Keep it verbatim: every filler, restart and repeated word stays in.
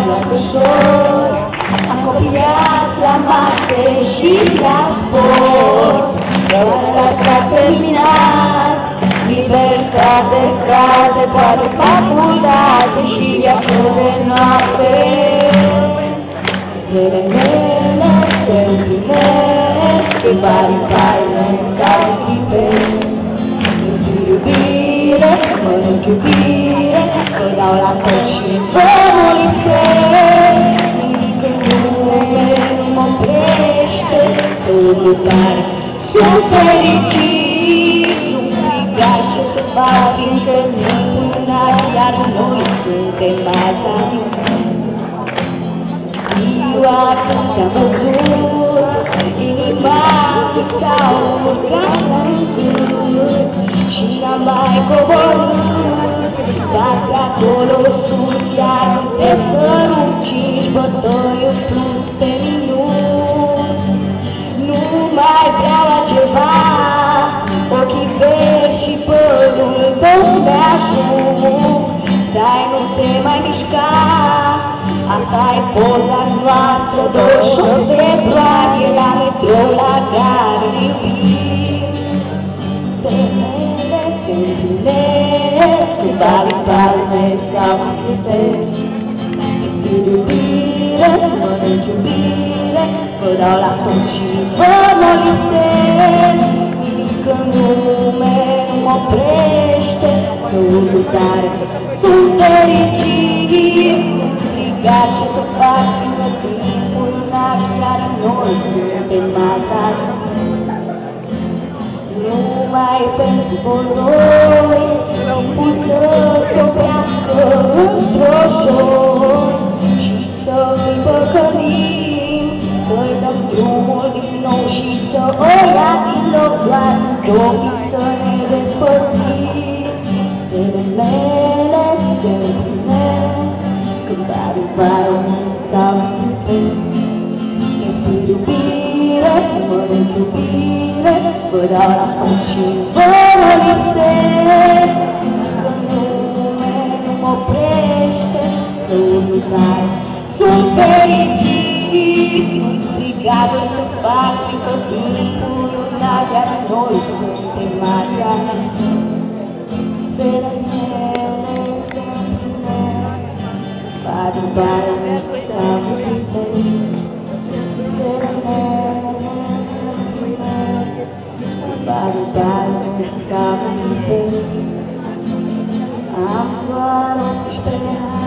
luat ușor, am copiat la mase și la sport. Doar s-a terminat, libertate, frate, poate facultate și viață de noapte. Zele mele, zele mele, pe bani faine, ca chipele. Iubire, mănânc iubire, vă dau la fel și vă molipesc. Nimic în lume nu mă oprește, totul tare, sunt fericit. Nu striga ce să fac, fiindcă nu până iar noi suntem baza. Ziua când te-am văzut, inima mi s-a urcat în sus și n-am mai coborât, dar de acolo sus iar te sărut și-și bătăiul sus pe minut. Nu mai vreau altceva, ochii verzi și părul tău mi-ajung. Stai, nu te mai mișca, asta-i poza noastră, douăzeci și opt februarie, la metrou, la gară, iubiri. Semnele, semnele, cu tale palme sau cântezi. Iubire, mănânc iubire, vă dau la fund și vă molipesc. Nimic în lume nu mă oprește, totul tare, sunt fericit. Striga ce să fac, fiindcă timpul n-are, iar noi suntem matați. Numai pentru noi, timpul să-ți oprească într-o joi și să-i păcălim, să-i dăm drumul din nou și să o ia din loc doar doi să ne despărțim. Zilele mele, zilele mele, când arrivare sau cântezi. Este iubire, mănânc iubire, vă dau la fund și vă molipesc. Că lume nu mă oprește, totul tare, sunt fericit. Nu-i striga ce să fac, fiindcă timpul n-a, iar noi suntem magia. Zilele mele, zilele mele, bani, bani, sau cântezi. Zilele mele, bani, bani, sau cântezi. Am doar optsprezece ani.